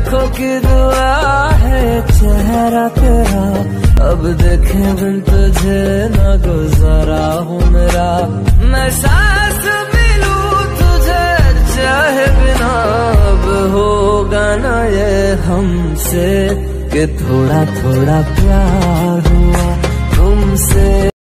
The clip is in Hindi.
लाखों की दुआ है चेहरा तेरा, अब देखे बिन तुझे न गुजारा हूँ मेरा। मैं सांस भी लूं तुझे चाहे बिना, अब होगा ना ये हमसे कि थोड़ा थोड़ा प्यार हुआ तुमसे।